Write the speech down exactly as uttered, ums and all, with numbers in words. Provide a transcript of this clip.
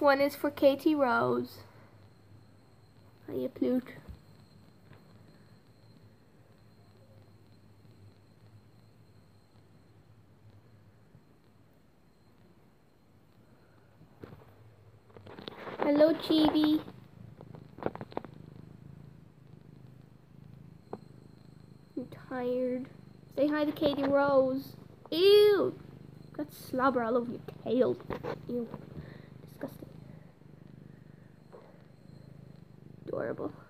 one is for Katie Rose. Hiya, Plute. Hello, Chibi. I'm tired. Say hi to Katie Rose. Ew! Got slobber all over your tail. Ew. Disgusting. Adorable.